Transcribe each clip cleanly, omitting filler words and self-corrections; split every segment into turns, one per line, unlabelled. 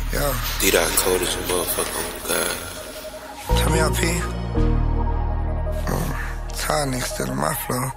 Yo.
D-Dot cold as a motherfucker, oh God.
Turn me up, P. Tired niggas still in my flow.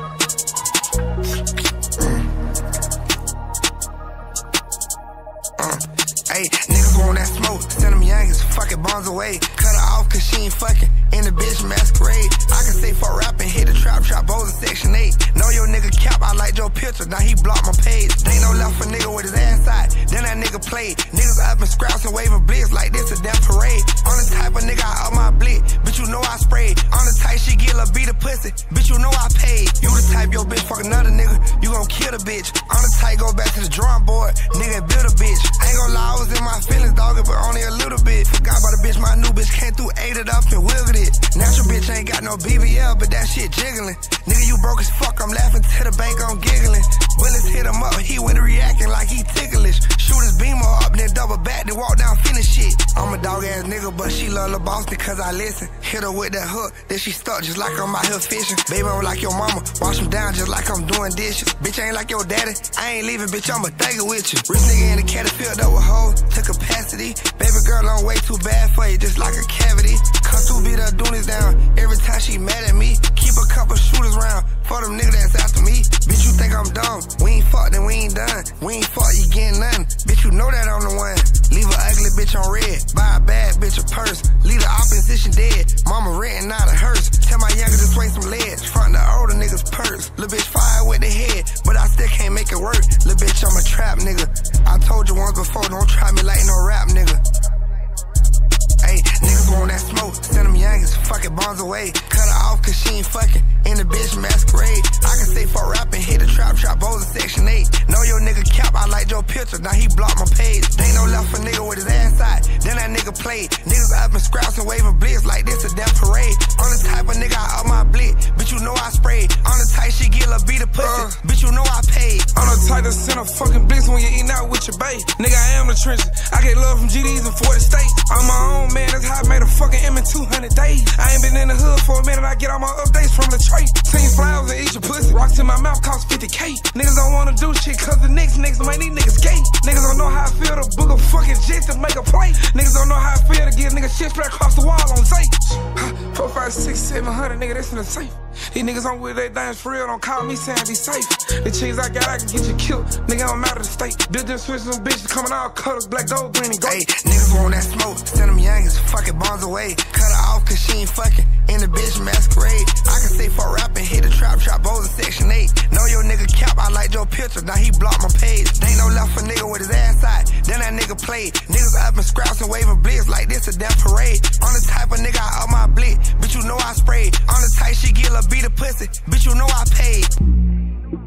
Hey, niggas want that smoke, send them youngins, fucking bombs away. Cut her off cause she ain't fucking, in the bitch masquerade. I can say for rapping, hit the trap, Bows in section 8. Know your nigga cap, I like your picture, now he blocked my page. They no left for nigga with his ass out, then that nigga played. Niggas up in scraps and waving blitz like this a damn parade. On the type of nigga I up my blick, bitch you know I sprayed. On the type she get a beat a pussy, bitch you know I paid. You the type your bitch fuck another nigga, you gon' kill the bitch. On the type go back to the drawing board, nigga build a bitch. I ain't gon' lie, I was in my feelings, dog, but only a little bit. Forgot about the bitch, my new bitch came through, ate it up and wiggled it. Natural bitch ain't got no BBL, but that shit jiggling. Nigga, you broke as fuck, I'm laughing to the bank, I'm giggling. Bullets hit him up, he went reacting like he ticklish. Shoot his beamer up, then double back, then walk down, finish shit. I'm a dog ass nigga, but she love the boss because I listen. Hit her with that hook, then she stuck just like I'm out here fishing. Baby, I'm like your mama, wash him down just like I'm doing dishes. Bitch, I ain't like your daddy, I ain't leaving, bitch, I'ma take it with you. Rich nigga in the caddy filled up with hoes, to capacity. Baby girl, I'm way too bad for you, just like a cavity. Come through, beat her doonies down, every time she mad at me. Keep a couple shooters round, for them niggas that's after me. Bitch, you think I'm dumb, we ain't fucked, then we ain't done. We ain't fucked, you getting nothing. Bitch, you know that I'm the one. Leave a ugly bitch on red, buy a bad bitch a purse. Leave the opposition dead, mama renting out a hearse. Tell my younger to swing some lead, front the older niggas purse. Lil' bitch fire with the head, but I still can't make it work. Lil' bitch, I'm a trap nigga. I told you once before, don't try me like no rap nigga. Hey, niggas want that smoke, send them youngins, fucking bombs away. Cut her off cause she ain't fucking, in the bitch masquerade. I can say for rapping, hit the trap, Bows in section 8. Know your nigga cap, I like your picture, now he blocked my page. They no left for nigga with his ass out, then that nigga played. Niggas up in scraps and waving blitz like this a damn parade. On the type of nigga I up my blick, bitch you know I sprayed. On the type she get a beat a pussy, bitch you know I paid.
On the type to send a fucking blitz when you eating out with your bae. Nigga, I am the trenches, I get love from GDs in 40 states. I'm my own man, that's how I made a fucking M in 200 days. I ain't been in the hood for a minute, I get all my updates from the tray. 10 flowers and eat your pussy, rocks in my mouth cost 50K. Niggas don't wanna do shit cause the niggas make these niggas gay. Niggas don't know how I feel to book a fucking jet to make a play. Niggas don't know how I feel to get niggas shit spread across the wall on Zay. 4, 5, 6, 700, nigga, that's in the safe. These niggas on with their dance for real, don't call me saying be safe. The cheese I got, I can get you killed. Nigga, I'm out of the state. Building switches on bitches coming out colors, black, gold, green, and gold.
Hey, niggas want that smoke, send them youngins, fucking bombs away. Cut her off cause she ain't fucking, in the bitch masquerade. I can say for rapping, hit the trap, Bows in section 8. Know your nigga cap, I like your picture, now he blocked my page. They no left for nigga with his ass out, then that nigga played. Niggas up in scraps and waving blitz like this a damn parade. On the type of nigga I up my blick, bitch you know I sprayed. On the type she get a beat a pussy, bitch you know I paid.